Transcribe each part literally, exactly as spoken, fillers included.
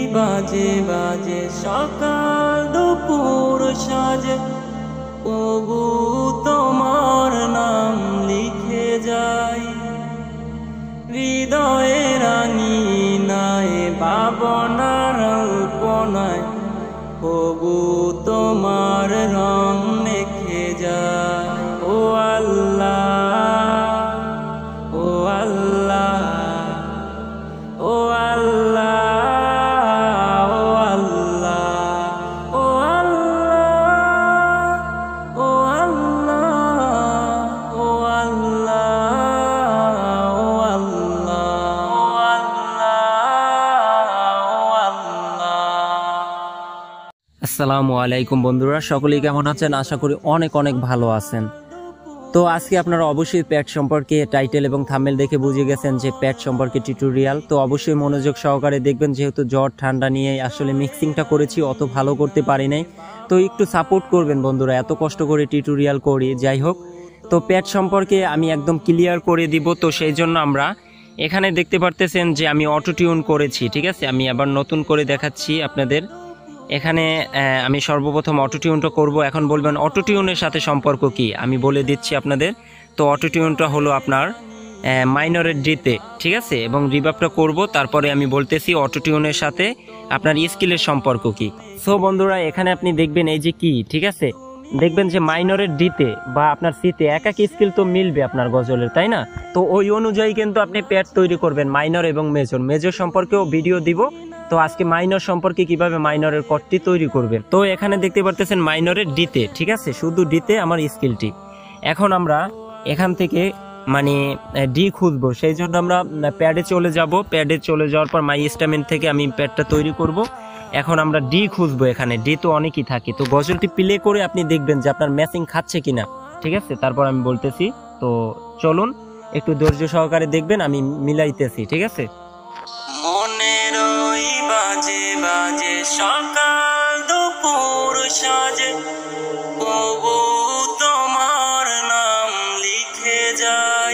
বাজে বাজে সকাল দুপুর সাজে ওগো তোমার নাম লিখে যাই হৃদয়ে রাঙিনায় ভাবনার কল্পনায় ওগো তোমার রং মেখে যায় ও আল্লাহ ও আল্লাহ ও আল্লাহ ও আল্লাহ ও আল্লাহ ও আল্লাহ ও আল্লাহ ও আল্লাহ। আসসালামু আলাইকুম বন্ধুরা, সকলেই কেমন আছেন? আশা করি অনেক অনেক ভালো আছেন। তো আজকে আপনারা অবশ্যই প্যাড সম্পর্কে টাইটেল এবং থাম্বনেল দেখে বুঝে গেছেন যে প্যাড সম্পর্কে টিউটোরিয়াল। তো অবশ্যই মনোযোগ সহকারে দেখবেন, যেহেতু জ্বর ঠান্ডা নিয়ে আসলে মিক্সিংটা করেছি, অত ভালো করতে পারি নাই, তো একটু সাপোর্ট করবেন বন্ধুরা, এত কষ্ট করে টিউটোরিয়াল করি। যাই হোক, তো প্যাড সম্পর্কে আমি একদম ক্লিয়ার করে দিব। তো সেই জন্য আমরা এখানে দেখতে পারতেছেন যে আমি অটো টিউন করেছি, ঠিক আছে। আমি আবার নতুন করে দেখাচ্ছি আপনাদের। এখানে আমি সর্বপ্রথম অটোটিউনটা করব। এখন বলবেন অটোটিউনের সাথে সম্পর্ক কি, আমি বলে দিচ্ছি আপনাদের। তো অটোটিউনটা হলো আপনার মাইনরের ডিতে, ঠিক আছে, এবং রিভার্বটা করব। তারপরে আমি বলতেছি অটোটিউনের সাথে আপনার স্কেলের সম্পর্ক কি। সো বন্ধুরা, এখানে আপনি দেখবেন এই যে কি, ঠিক আছে, দেখবেন যে মাইনরের ডিতে বা আপনার সিতে এক এক স্কেল তো মিলবে আপনার গজলের, তাই না? তো ওই অনুযায়ী কিন্তু আপনি প্যাড তৈরি করবেন মাইনর এবং মেজর। মেজর সম্পর্কেও ভিডিও দিব। তো আজকে মাইনর সম্পর্কে কিভাবে মাইনরের কর্ডটি তৈরি করবেন। তো এখানে দেখতে পারতেছেন মাইনরের ডিতে, ঠিক আছে, শুধু ডিতে আমার স্কেলটি। এখন আমরা এখান থেকে মানে ডি খুঁজবো, সেই জন্য আমরা প্যাডে চলে যাব। প্যাডে চলে যাওয়ার পর মাই ইনস্ট্রুমেন্ট থেকে আমি প্যাডটা তৈরি করব। এখন আমরা ডি খুঁজবো, এখানে ডি তো অনেকই থাকে। তো গজলটি প্লে করে আপনি দেখবেন যে আপনার ম্যাচিং খাচ্ছে কিনা, ঠিক আছে। তারপর আমি বলতেছি, তো চলুন একটু ধৈর্য সহকারে দেখবেন, আমি মিলাইতেছি, ঠিক আছে। মনের ওই বাজে বাজে সকাল দুপুর সাজে ওগো তোমার নাম লিখে যাই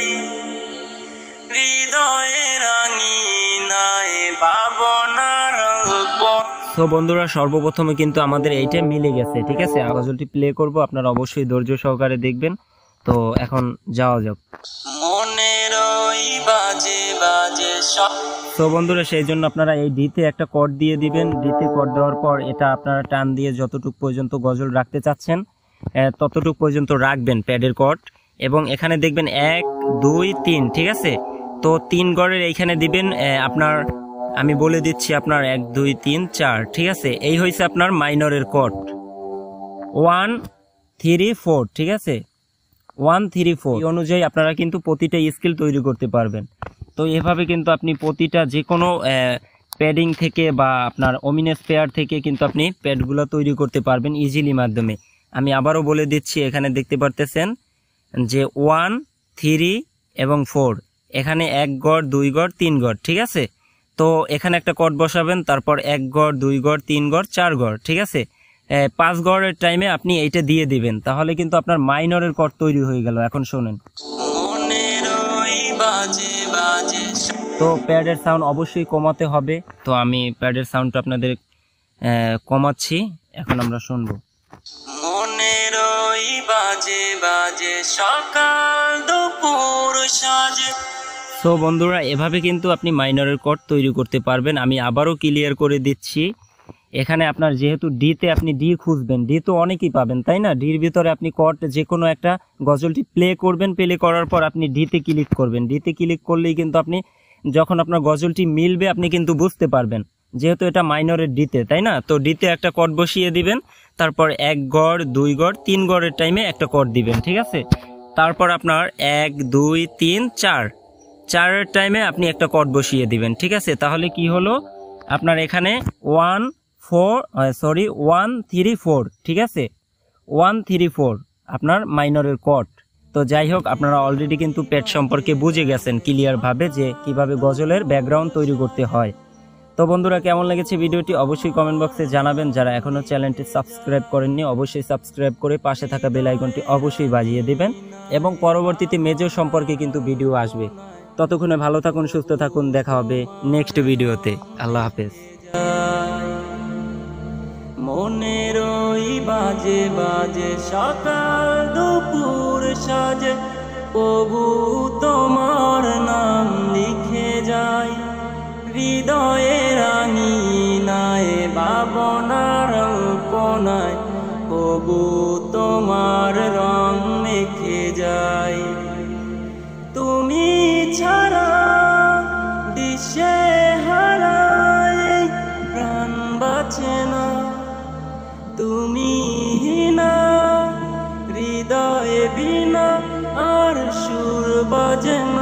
হৃদয়ে রাঙিনায় ভাবনার। তো বন্ধুরা, সর্বপ্রথমে কিন্তু আমাদের এইটা মিলে গেছে, ঠিক আছে। গজলটি প্লে করব, আপনারা অবশ্যই ধৈর্য সহকারে দেখবেন। তো এখন যাওয়া যাক। মনের ওই বাজে বাজে তো বন্ধুরা, সেই জন্য আপনারা এই ডিতে একটা কর্ড দিয়ে দিবেন। ডিতে কর্ড দেওয়ার পর এটা আপনারা টান দিয়ে যতটুকু পর্যন্ত গজল রাখতে চাচ্ছেন ততটুকু পর্যন্ত রাখবেন প্যাডের কর্ড। এবং এখানে দেখবেন এক দুই তিন, ঠিক আছে। তো তিন গড়ের এইখানে দিবেন আপনার, আমি বলে দিচ্ছি আপনার এক দুই তিন চার, ঠিক আছে। এই হয়েছে আপনার মাইনরের কর্ড ওয়ান থ্রি ফোর, ঠিক আছে, ওয়ান থ্রি ফোর। এই অনুযায়ী আপনারা কিন্তু প্রতিটা স্কেল তৈরি করতে পারবেন। তো এভাবে কিন্তু আপনি প্রতিটা যে কোনো প্যাডিং থেকে বা আপনার ওমিনেস পেয়ার থেকে কিন্তু আপনি প্যাডগুলো তৈরি করতে পারবেন ইজিলি মাধ্যমে। আমি আবারও বলে দিচ্ছি, এখানে দেখতে পারতেছেন যে ওয়ান থ্রি এবং ফোর, এখানে এক গড় দুই গড় তিন গড়, ঠিক আছে। তো এখানে একটা কর্ড বসাবেন, তারপর এক গড় দুই গড় তিন গড় চার গড়, ঠিক আছে। পাঁচ গড়ের টাইমে আপনি এইটা দিয়ে দিবেন, তাহলে কিন্তু আপনার মাইনরের কর্ড তৈরি হয়ে গেল। এখন শোনেন, তো প্যাডের সাউন্ড অবশ্যই কমাতে হবে। তো আমি প্যাডের সাউন্ডটা আপনাদের কমাচ্ছি, এখন আমরা শুনবো। মনের ওই বাজে বাজে সকাল দুপুর সাজে। তো বন্ধুরা, এভাবে কিন্তু আপনি মাইনরের কর্ড তৈরি করতে পারবেন। আমি আবারও ক্লিয়ার করে দিচ্ছি, এখানে আপনার যেহেতু ডিতে আপনি ডি খুঁজবেন, ডি তো অনেকেই পাবেন, তাই না। ডির ভিতরে আপনি কর্ড যে কোনো একটা গজলটি প্লে করবেন, প্লে করার পর আপনি ডিতে ক্লিক করবেন। ডিতে ক্লিক করলেই কিন্তু আপনি যখন আপনার গজলটি মিলবে আপনি কিন্তু বুঝতে পারবেন, যেহেতু এটা মাইনরের ডিতে, তাই না। তো ডিতে একটা কর্ড বসিয়ে দিবেন, তারপর এক গড় দুই গড় তিন গড়ের টাইমে একটা কর্ড দিবেন, ঠিক আছে। তারপর আপনার এক দুই তিন চার চারের টাইমে আপনি একটা কর্ড বসিয়ে দিবেন, ঠিক আছে। তাহলে কি হলো, আপনার এখানে one four sorry one three four, ঠিক আছে, ওয়ান থ্রি ফোর আপনার মাইনরের কর্ড। তো যাই হোক, আপনারা অলরেডি কিন্তু প্যাড সম্পর্কে বুঝে গেছেন ক্লিয়ারভাবে যে কিভাবে গজলের ব্যাকগ্রাউন্ড তৈরি করতে হয়। তো বন্ধুরা, কেমন লেগেছে ভিডিওটি অবশ্যই কমেন্ট বক্সে জানাবেন। যারা এখনো চ্যানেলটি সাবস্ক্রাইব করেননি অবশ্যই সাবস্ক্রাইব করে পাশে থাকা বেল আইকনটি অবশ্যই বাজিয়ে দিবেন, এবং পরবর্তীতে মেজর সম্পর্কে কিন্তু ভিডিও আসবে। ততক্ষণে ভালো থাকুন, সুস্থ থাকুন, দেখা হবে নেক্সট ভিডিওতে। আল্লাহ হাফেজ। মনের ওই বাজে বাজে সকাল দুপুর সাজে প্রভু তোমার নাম লিখে যায় হৃদয়ের আঙিনায় ভাবনার কোনায় প্রভু তোমার রং মেখে যায় তুমি ছাড়া দিশে হারায় প্রাণ বাঁচে না তুমি না হৃদয়ে বিনা আর সুর বাজে